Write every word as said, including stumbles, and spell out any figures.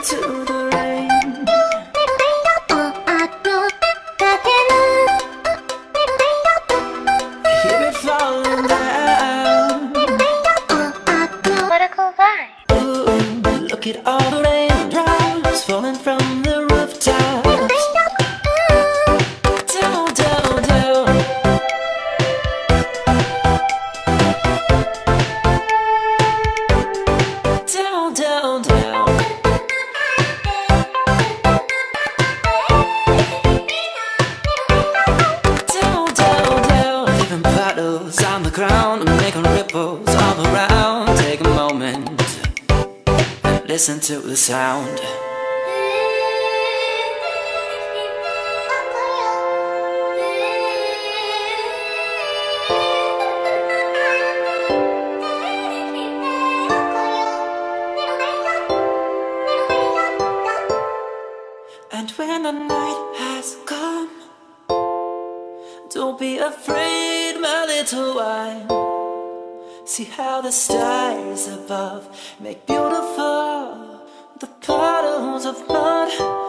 to the rain. Hear it falling down. Political vibe. Ooh, look at all the raindrops falling from the rooftops. Down, down, down. Down, down, down. Down, down, down. Leaving puddles on the ground and making ripples all around. Take a moment and listen to the sound. And when the night has come, don't be afraid, my little one. See how the stars above make beautiful the puddles of mud.